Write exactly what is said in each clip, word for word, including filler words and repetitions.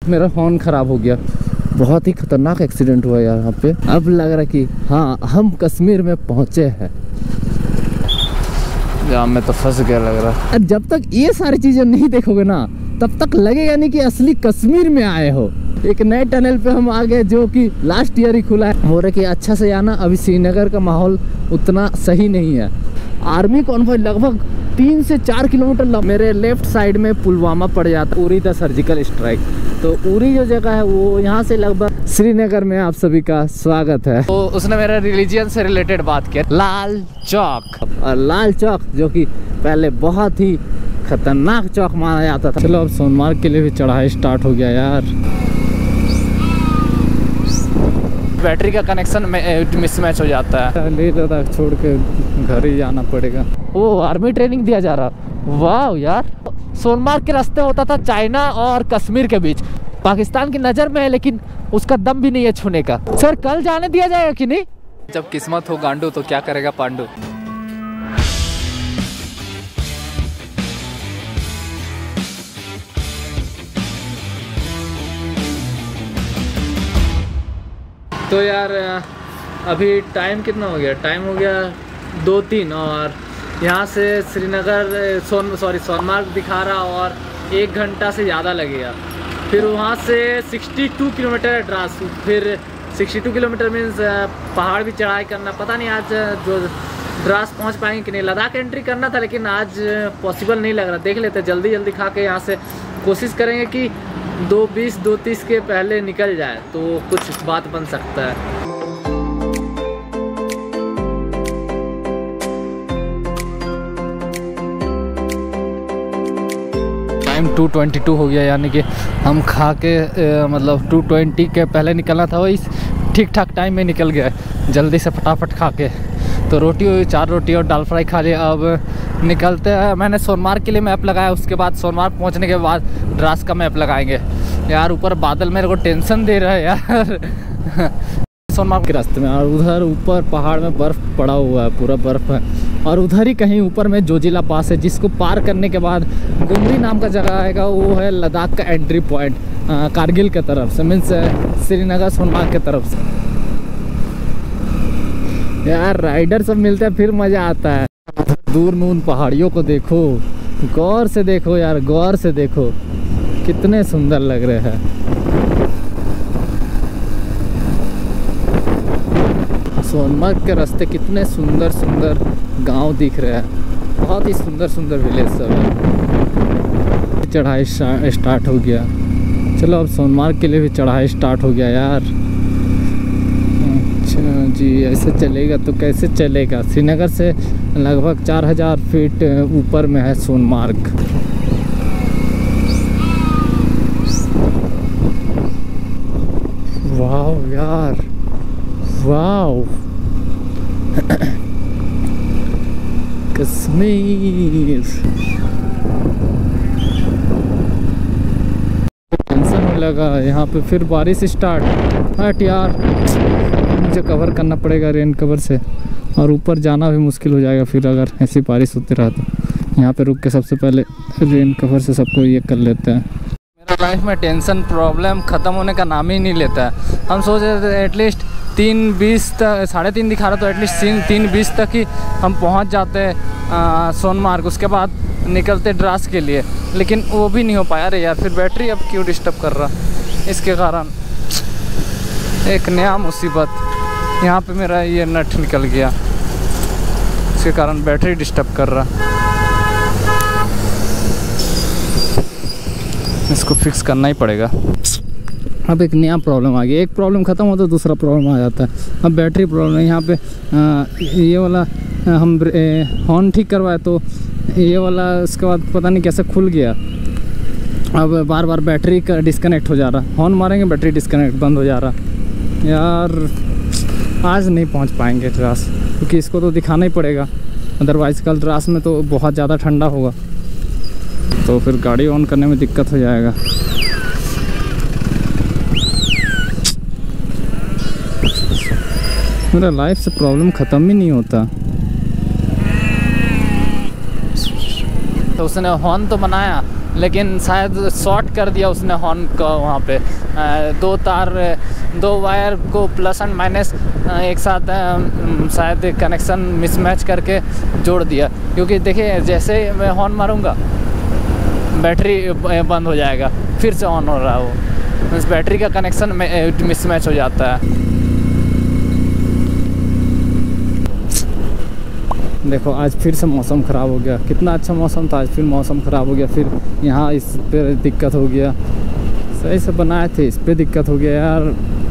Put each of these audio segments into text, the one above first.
मेरा हॉर्न ख़राब हो गया। बहुत ही खतरनाक एक्सीडेंट हुआ यार यहाँ पे। अब लग रहा है कि हाँ हम कश्मीर में पहुँचे हैं। जाम में तो फंस गया लग रहा है। जब तक ये सारी चीज़ें नहीं देखोगे ना तब तक लगेगा नहीं कि असली कश्मीर में आए हो। एक नए टनल पे हम आ गए जो कि लास्ट ईयर ही खुला है। हो रहा कि अच्छा से आना। अभी श्रीनगर का माहौल उतना सही नहीं है। आर्मी कॉन्वॉय लगभग तीन से चार किलोमीटर मेरे लेफ्ट साइड में पुलवामा पड़ जाता, उरी द सर्जिकल स्ट्राइक। तो उरी जो जगह है वो यहाँ से लगभग श्रीनगर में। आप सभी का स्वागत है। तो उसने मेरे रिलीजियन से रिलेटेड बात किया। लाल चौक, और लाल चौक जो कि पहले बहुत ही खतरनाक चौक माना जाता था। चलो अब सोनमार्ग के लिए भी चढ़ाई स्टार्ट हो गया यार। बैटरी का कनेक्शन मिसमैच हो जाता है। ले लद्दाख छोड़ के घर ही जाना पड़ेगा। वो आर्मी ट्रेनिंग दिया जा रहा। वाह यार, सोनमार्ग के रास्ते होता था चाइना और कश्मीर के बीच। पाकिस्तान की नज़र में है लेकिन उसका दम भी नहीं है छूने का। सर कल जाने दिया जाएगा कि नहीं? जब किस्मत हो गांडू तो क्या करेगा पांडू। तो यार अभी टाइम कितना हो गया? टाइम हो गया दो तीन और यहाँ से श्रीनगर सोन सॉरी सोनमार्ग दिखा रहा और एक घंटा से ज़्यादा लगेगा। फिर वहाँ से बासठ किलोमीटर है द्रास। फिर बासठ किलोमीटर मीन्स पहाड़ भी चढ़ाई करना। पता नहीं आज जो द्रास पहुँच पाएंगे कि नहीं। लद्दाख एंट्री करना था लेकिन आज पॉसिबल नहीं लग रहा। देख लेते जल्दी जल्दी खा के यहाँ से कोशिश करेंगे कि दो बीस दो तीस के पहले निकल जाए तो कुछ बात बन सकता है। टाइम टू ट्वेंटी टू हो गया, यानी कि हम खा के ए, मतलब टू ट्वेंटी के पहले निकलना था, वही ठीक ठाक टाइम में निकल गया जल्दी से फटाफट खा के। तो रोटी हुई, चार रोटी और दाल फ्राई खा लिया। अब निकलते हैं। मैंने सोनमार्ग के लिए मैप लगाया, उसके बाद सोनमार्ग पहुंचने के बाद द्रास का मैप लगाएंगे। यार ऊपर बादल मेरे को टेंशन दे रहा है यार सोनमार्ग के रास्ते में। और उधर ऊपर पहाड़ में बर्फ़ पड़ा हुआ है, पूरा बर्फ़ है। और उधर ही कहीं ऊपर में जोजिला पास है, जिसको पार करने के बाद गुमरी नाम का जगह आएगा। वो है लद्दाख का एंट्री पॉइंट कारगिल के तरफ से, मीन्स श्रीनगर सोनमार्ग के तरफ से। यार राइडर सब मिलते हैं फिर मज़ा आता है। दूर में उन पहाड़ियों को देखो, गौर से देखो यार, गौर से देखो कितने सुंदर लग रहे हैं। सोनमार्ग के रास्ते कितने सुंदर सुंदर गांव दिख रहे हैं। बहुत ही सुंदर सुंदर विलेज सब है। चढ़ाई स्टार्ट हो गया। चलो अब सोनमार्ग के लिए भी चढ़ाई स्टार्ट हो गया यार। अच्छा जी, ऐसे चलेगा तो कैसे चलेगा। श्रीनगर से लगभग चार हज़ार फीट ऊपर में है सोनमार्ग। वाह यार, वाह कश्मीर। टेंशन होने लगा यहाँ पे। फिर बारिश स्टार्ट। हट यार, मुझे कवर करना पड़ेगा रेन कवर से, और ऊपर जाना भी मुश्किल हो जाएगा फिर अगर ऐसी बारिश होती रहा तो। यहाँ पे रुक के सबसे पहले रेन कवर से सबको ये कर लेते हैं। मेरा लाइफ में टेंशन प्रॉब्लम ख़त्म होने का नाम ही नहीं लेता है। हम सोच रहे थे एटलीस्ट तीन बीस तक, साढ़े तीन दिखा रहा तो एटलीस्ट तीन तीन बीस तक ही हम पहुँच जाते सोनमार्ग। उसके बाद निकलते द्रास के लिए, लेकिन वो भी नहीं हो पाया। अरे यार, फिर बैटरी अब क्यों डिस्टर्ब कर रहा, इसके कारण एक नया मुसीबत। यहाँ पे मेरा ये नट निकल गया, इसके कारण बैटरी डिस्टर्ब कर रहा। इसको फिक्स करना ही पड़ेगा। अब एक नया प्रॉब्लम आ गया। एक प्रॉब्लम ख़त्म हो तो दूसरा प्रॉब्लम आ जाता है। अब बैटरी प्रॉब्लम यहाँ पे आ, ये वाला आ, हम हॉर्न ठीक करवाए तो ये वाला उसके बाद पता नहीं कैसे खुल गया। अब बार बार बैटरी का डिस्कनेक्ट हो जा रहा। हॉर्न मारेंगे बैटरी डिस्कनेक्ट बंद हो जा रहा। यार आज नहीं पहुँच पाएंगे द्रास, क्योंकि इसको तो दिखाना ही पड़ेगा। अदरवाइज़ कल द्रास में तो बहुत ज़्यादा ठंडा होगा, तो फिर गाड़ी ऑन करने में दिक्कत हो जाएगा। मेरा लाइफ से प्रॉब्लम ख़त्म ही नहीं होता। तो उसने हॉर्न तो बनाया, लेकिन शायद शॉर्ट कर दिया उसने हॉर्न का वहाँ पे। दो तार, दो वायर को प्लस एंड माइनस एक साथ शायद कनेक्शन मिसमैच करके जोड़ दिया। क्योंकि देखिए जैसे मैं हॉर्न मारूंगा बैटरी बंद हो जाएगा, फिर से ऑन हो रहा है वो, मीन्स बैटरी का कनेक्शन मिसमैच हो जाता है। देखो आज फिर से मौसम ख़राब हो गया, कितना अच्छा मौसम था, आज फिर मौसम ख़राब हो गया। फिर यहाँ इस पे दिक्कत हो गया, सही से बनाए थे, इस पे दिक्कत हो गया यार,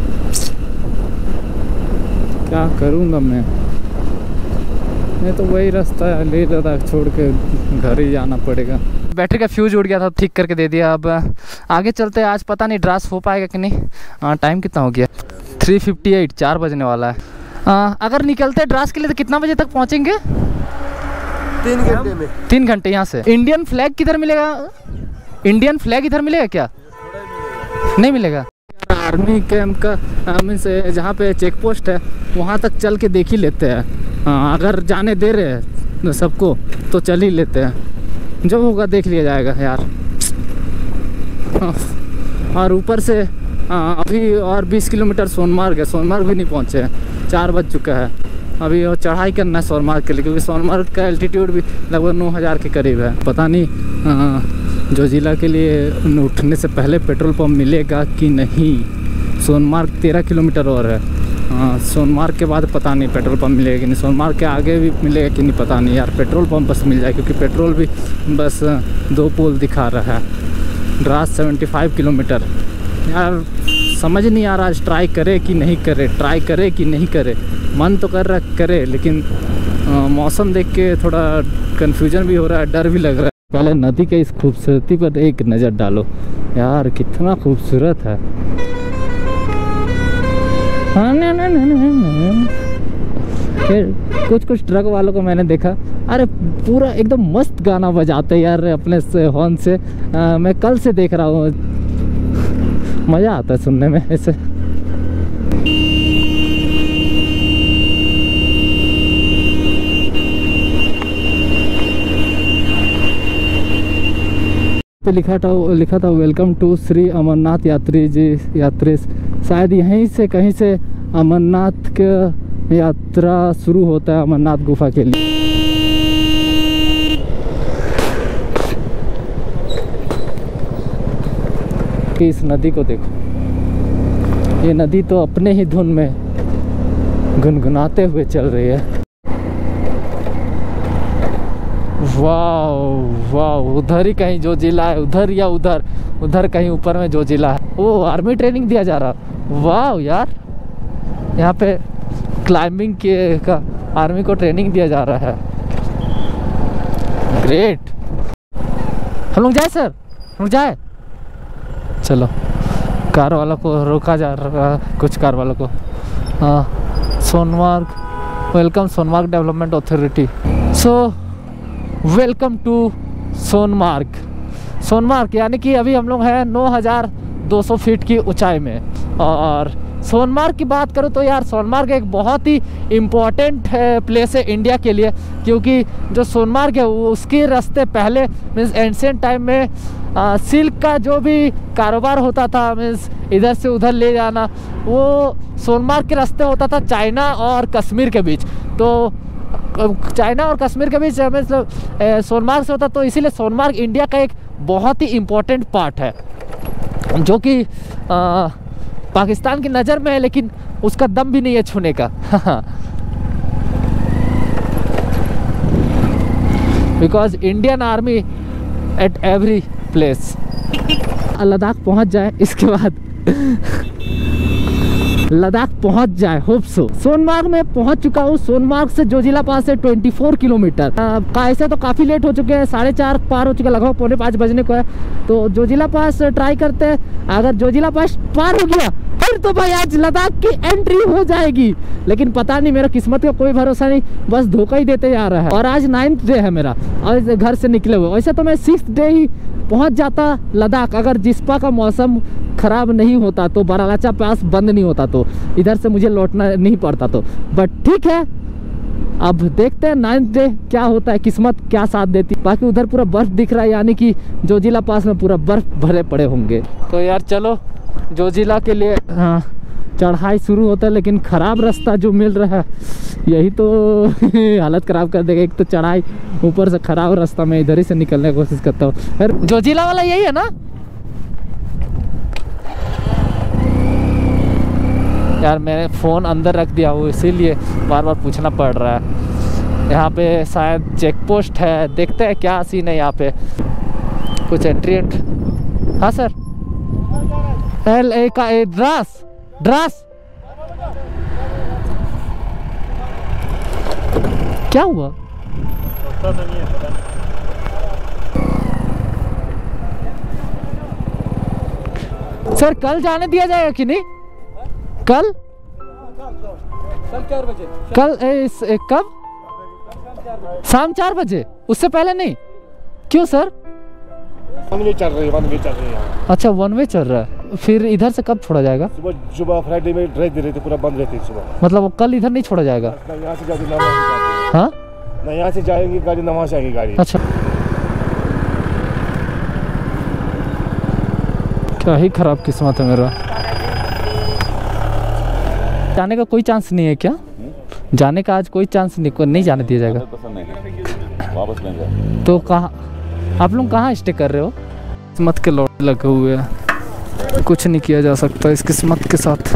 क्या करूँगा मैं। नहीं तो वही रास्ता है, ले लद्दाख छोड़ के घर ही जाना पड़ेगा। बैटरी का फ्यूज उड़ गया था, ठीक करके दे दिया। अब आगे चलते हैं, आज पता नहीं ड्रास हो पाएगा कि नहीं। हाँ टाइम कितना हो गया, थ्री फिफ्टी एट, चार बजने वाला है। आ, अगर निकलते हैं ड्रास के लिए तो कितना बजे तक पहुँचेंगे? तीन घंटे में। तीन घंटे यहाँ से। इंडियन फ्लैग किधर मिलेगा? इंडियन फ्लैग इधर मिलेगा क्या? नहीं मिलेगा। आर्मी कैंप का मीन्स जहाँ पे चेक पोस्ट है वहाँ तक चल के देख ही लेते हैं। हाँ, अगर जाने दे रहे हैं सबको तो चल ही लेते हैं, जो होगा देख लिया जाएगा यार। हाँ, और ऊपर से हाँ, अभी और बीस किलोमीटर सोनमार्ग है, सोनमार्ग भी नहीं पहुँचे हैं, चार बज चुका है। अभी वो चढ़ाई करना है सोनमार्ग के लिए, क्योंकि सोनमार्ग का एल्टीट्यूड भी लगभग नौ हज़ार के करीब है। पता नहीं हाँ, जो ज़िला के लिए उठने से पहले पेट्रोल पंप मिलेगा कि नहीं। सोनमार्ग तेरह किलोमीटर और है। हाँ, सोनमार्ग के बाद पता नहीं पेट्रोल पंप मिलेगा कि नहीं, सोनमार्ग के आगे भी मिलेगा कि नहीं पता नहीं यार। पेट्रोल पंप बस मिल जाए, क्योंकि पेट्रोल भी बस दो पोल दिखा रहा है। ड्रास पचहत्तर किलोमीटर यार, समझ नहीं आ रहा आज ट्राई करे कि नहीं करे, ट्राई करे कि नहीं करे। मन तो कर रहा करे, लेकिन आ, मौसम देख के थोड़ा कन्फ्यूजन भी हो रहा है, डर भी लग रहा है। पहले नदी के इस खूबसूरती पर एक नज़र डालो यार, कितना खूबसूरत है। हाँ ना ना ना ना फिर कुछ कुछ ट्रक वालों को मैंने देखा, अरे पूरा एकदम मस्त गाना बजाते यार अपने से हॉर्न से। आ, मैं कल से देख रहा हूँ, मज़ा आता है सुनने में ऐसे। पे लिखा था लिखा था वेलकम टू श्री अमरनाथ यात्री जी यात्री। शायद यहीं से कहीं से अमरनाथ का यात्रा शुरू होता है, अमरनाथ गुफा के लिए। कि इस नदी को देखो, ये नदी तो अपने ही धुन में गुनगुनाते हुए चल रही है। वाह वाह, उधर ही कहीं जो जिला है, उधर या उधर उधर कहीं ऊपर में जो जिला है, वो आर्मी ट्रेनिंग दिया जा रहा। वाह यार, यहाँ पे क्लाइंबिंग के का आर्मी को ट्रेनिंग दिया जा रहा है। ग्रेट। हम लोग जाए सर, हम लोग जाए। चलो, कार वालों को रोका जा रहा है, कुछ कार वालों को। हाँ, Sonmarg, welcome Sonmarg development authority. So welcome to Sonmarg. Sonmarg यानी कि अभी हम लोग हैं नौ हज़ार दो सौ फीट की ऊंचाई में। और सोनमार्ग की बात करूँ तो यार, सोनमार्ग एक बहुत ही इम्पोर्टेंट प्लेस है इंडिया के लिए, क्योंकि जो सोनमार्ग है वो उसके रास्ते पहले मीन्स एंशिएंट टाइम में आ, सिल्क का जो भी कारोबार होता था, मीन्स इधर से उधर ले जाना, वो सोनमार्ग के रास्ते होता था चाइना और कश्मीर के बीच। तो चाइना और कश्मीर के बीच मतलब सोनमार्ग से होता, तो इसीलिए सोनमार्ग इंडिया का एक बहुत ही इम्पोर्टेंट पार्ट है, जो कि पाकिस्तान की नज़र में है, लेकिन उसका दम भी नहीं है छूने का। Because Indian army at every place. Ladakh पहुंच जाए, इसके बाद लद्दाख पहुंच जाए, होप सो। सोनमार्ग में पहुंच चुका हूँ। सोनमार्ग से जोजिला पास है चौबीस किलोमीटर। ऐसे तो काफ़ी लेट हो चुके हैं, साढ़े चार पार हो चुके, लगभग पौने पाँच बजने को है। तो जोजिला पास ट्राई करते हैं, अगर जोजिला पास पार हो गया फिर तो भाई आज लद्दाख की एंट्री हो जाएगी। लेकिन पता नहीं, मेरा किस्मत का कोई भरोसा नहीं, बस धोखा ही देते जा रहा है। और आज नाइन्थ डे है मेरा, और घर से निकले हुए। वैसे तो मैं सिक्स डे ही पहुंच जाता लद्दाख, अगर जिस्पा का मौसम ख़राब नहीं होता तो, बारालाचा पास बंद नहीं होता तो, इधर से मुझे लौटना नहीं पड़ता तो। बट ठीक है, अब देखते हैं नाइन्थ डे क्या होता है, किस्मत क्या साथ देती। बाकी उधर पूरा बर्फ दिख रहा है, यानी कि जोजिला पास में पूरा बर्फ भरे पड़े होंगे। तो यार चलो जोजिला के लिए हाँ, चढ़ाई शुरू होता है, लेकिन ख़राब रास्ता जो मिल रहा है यही तो हालत ख़राब कर देगा। एक तो चढ़ाई, ऊपर से ख़राब रास्ता, मैं इधर ही से निकलने की कोशिश करता हूँ। फिर जोजिला वाला यही है ना यार, मैंने फ़ोन अंदर रख दिया हूँ इसीलिए बार बार पूछना पड़ रहा है। यहाँ पे शायद चेक पोस्ट है, देखते हैं क्या सीन है यहाँ पे। कुछ एंट्री एंट हाँ सर, एल ए का ए ड्रास ड्रास क्या हुआ? सर कल जाने दिया जाएगा कि नहीं? कल कल चार बजे कल ए, इस, ए, कब? शाम चार बजे, उससे पहले नहीं? क्यों सर? वन वे चल रही है, वन वे चल रही है। अच्छा वन वे चल रहा है, फिर इधर से कब छोड़ा जाएगा? सुबह सुबह फ्राइडे में ड्राइव दे रही थी, पूरा बंद रहती है सुबह। मतलब वो कल इधर नहीं छोड़ा जाएगा? यहाँ से गाड़ी ना वहाँ हाँ ना, यहाँ से जाएंगी गाड़ी ना वहाँ से आएगी गाड़ी। अच्छा, क्या ही खराब किस्मत है मेरा। जाने का कोई चांस नहीं है क्या? जाने का आज कोई चांस नहीं, नहीं जाने दिया जाएगा? वापस लेंगे। तो कहाँ आप लोग कहाँ स्टे कर रहे हो? किस्मत के लौट लगे हुए हैं, कुछ नहीं किया जा सकता इस किस्मत के साथ।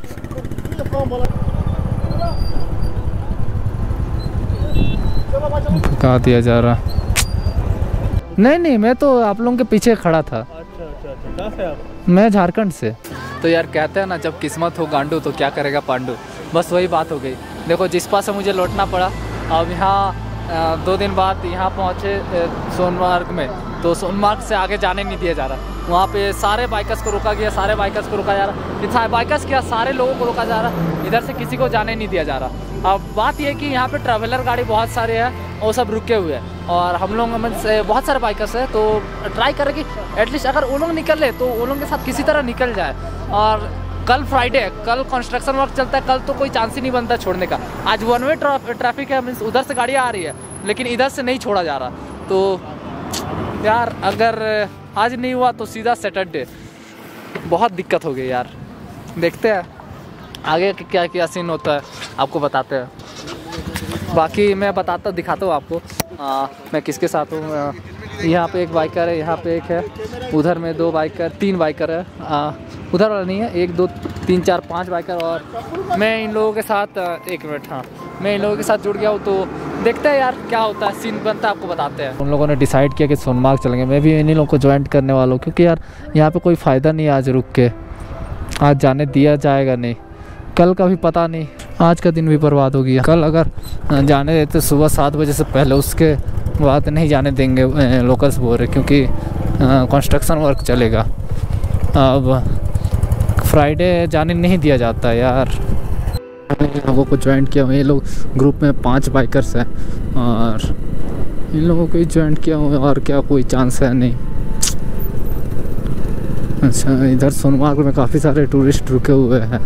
भगा दिया जा रहा। नहीं नहीं, मैं तो आप लोगों के पीछे खड़ा था। अच्छा अच्छा अच्छा, कहाँ से आप? मैं झारखंड से। तो यार कहते हैं ना, जब किस्मत हो गांडू तो क्या करेगा पांडू, बस वही बात हो गई। देखो जिस पास से मुझे लौटना पड़ा, अब यहाँ दो दिन बाद यहाँ पहुँचे सोनमार्ग में, तो सोनमार्ग से आगे जाने नहीं दिया जा रहा। वहाँ पे सारे बाइकर्स को रोका गया, सारे बाइकर्स को रोका जा रहा, इतना बाइकर्स क्या सारे लोगों को रोका जा रहा, इधर से किसी को जाने नहीं दिया जा रहा। अब बात यह है कि यहाँ पे ट्रैवलर गाड़ी बहुत सारे हैं, वो सब रुके हुए हैं, और हम लोग में से बहुत सारे बाइकर्स हैं, तो ट्राई करें कि एटलीस्ट अगर वो लोग निकल ले तो वो लोग के साथ किसी तरह निकल जाए। और कल फ्राइडे है, कल कंस्ट्रक्शन वर्क चलता है, कल तो कोई चांस ही नहीं बनता छोड़ने का। आज वन वे ट्रैफिक है, मीन्स उधर से गाड़ियाँ आ रही है, लेकिन इधर से नहीं छोड़ा जा रहा। तो यार अगर आज नहीं हुआ तो सीधा सैटरडे, बहुत दिक्कत हो गई यार। देखते हैं आगे क्या क्या सीन होता है, आपको बताते हैं। बाकी मैं बताता दिखाता हूँ आपको आ, मैं किसके साथ हूँ। यहाँ पे एक बाइकर है, यहाँ पे एक है, उधर में दो बाइकर, तीन बाइकर है, आ, उधर वाला नहीं है, एक दो तीन चार पांच बाइकर, और मैं इन लोगों के साथ एक मिनट हाँ मैं इन लोगों के साथ जुड़ गया हूँ। तो देखते हैं यार क्या होता है, सीन बनता है, आपको बताते हैं। उन लोगों ने डिसाइड किया कि सोनमार्ग चलेंगे, मैं भी इन्हीं लोगों को ज्वाइन करने वाला हूँ, क्योंकि यार यहाँ पे कोई फ़ायदा नहीं है आज रुक के, आज जाने दिया जाएगा नहीं, कल का भी पता नहीं, आज का दिन भी बर्बाद हो गया। कल अगर जाने देते सुबह सात बजे से पहले, उसके बाद नहीं जाने देंगे लोकल्स बोल रहे, क्योंकि कंस्ट्रक्शन वर्क चलेगा। अब फ्राइडे जाने नहीं दिया जाता यार। लोगों को ज्वाइन किया हूँ, ये लोग ग्रुप में पांच बाइकर्स हैं, और इन लोगों को ही ज्वाइन किया हूँ, और क्या कोई चांस है नहीं। अच्छा, इधर सोनमार्ग में काफ़ी सारे टूरिस्ट रुके हुए हैं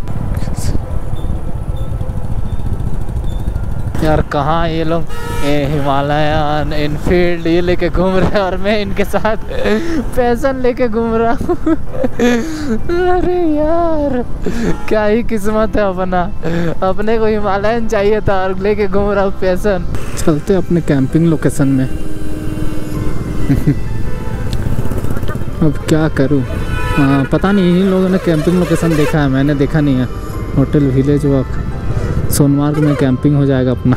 यार। कहाँ ये लोग हिमालयन इनफील्ड ये लेके घूम रहे हैं, और मैं इनके साथ पैशन लेके घूम रहा हूँ। अरे यार क्या ही किस्मत है अपना, अपने को हिमालयन चाहिए था और लेके घूम रहा हूँ पैशन। चलते अपने कैंपिंग लोकेशन में। अब क्या करूँ, आ, पता नहीं, इन लोगों ने कैंपिंग लोकेशन देखा है, मैंने देखा नहीं है। होटल विलेज वॉक सोनमार्ग में कैंपिंग हो जाएगा अपना।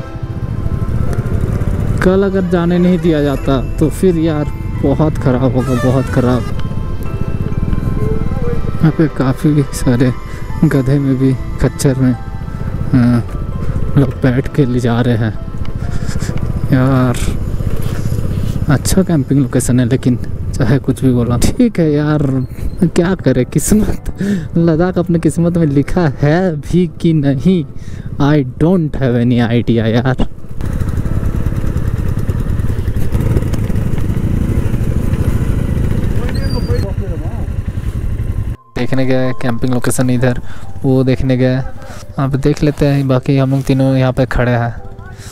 कल अगर जाने नहीं दिया जाता तो फिर यार बहुत ख़राब होगा, बहुत ख़राब। यहाँ पे काफ़ी सारे गधे में भी, खच्चर में लोग बैठ के ले जा रहे हैं यार। अच्छा कैंपिंग लोकेशन है, लेकिन चाहे कुछ भी बोला ठीक है यार, क्या करे, किस्मत। लद्दाख अपने किस्मत में लिखा है भी कि नहीं, I don't have any idea यार। देखने गए कैंपिंग लोकेशन इधर, वो देखने गए, अब देख लेते हैं। बाकी हम लोग तीनों यहाँ पे खड़े हैं,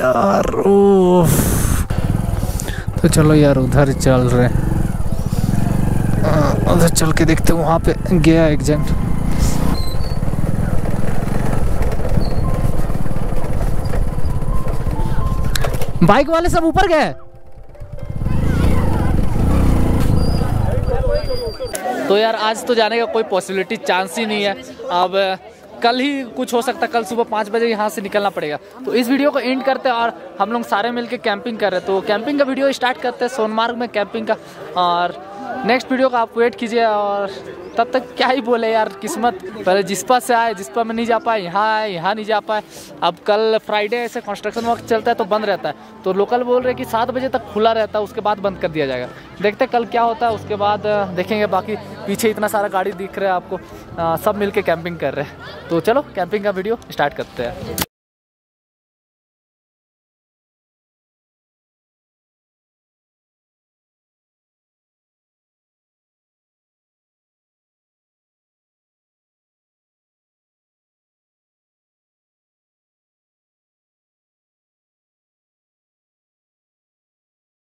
यार। ओफ, तो चलो यार उधर चल रहे हैं, उधर चल के देखते हैं। वहाँ पे गया एक जन। बाइक वाले सब ऊपर गए। तो यार आज तो जाने का कोई पॉसिबिलिटी चांस ही नहीं है। अब कल ही कुछ हो सकता है, कल सुबह पाँच बजे यहाँ से निकलना पड़ेगा। तो इस वीडियो को एंड करते हैं और हम लोग सारे मिलके कैंपिंग कर रहे हैं। तो कैंपिंग का वीडियो स्टार्ट करते हैं सोनमार्ग में कैंपिंग का, और नेक्स्ट वीडियो का आप वेट कीजिए। और तब तक क्या ही बोले यार, किस्मत पहले जिस्पा से आए, जिस्पा में नहीं जा पाए, यहाँ आए, यहाँ नहीं जा पाए। अब कल फ्राइडे ऐसे कंस्ट्रक्शन वर्क चलता है तो बंद रहता है, तो लोकल बोल रहे कि सात बजे तक खुला रहता है, उसके बाद बंद कर दिया जाएगा। देखते कल क्या होता है, उसके बाद देखेंगे। बाकी पीछे इतना सारा गाड़ी दिख रहा है आपको, आ, सब मिल के कैंपिंग कर रहे हैं। तो चलो कैंपिंग का वीडियो स्टार्ट करते हैं।